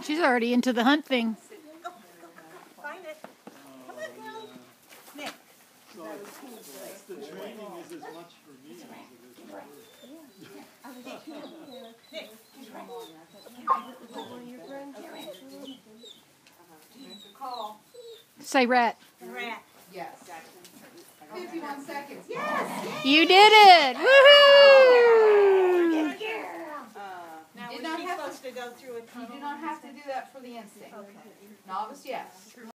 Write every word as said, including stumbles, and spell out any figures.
She's already into the hunt thing. Go, go, go. Find it. Come on, girl. Nick. So it's, the training is as much for me as it is for her. Nick. Call. Say rat. Rat. Yes. fifty-one seconds. Yes! You did it! Woohoo! Now, You was did not she have to- supposed to go through a tunnel? You do not have to do that for the instinct. Okay. Novice, yes.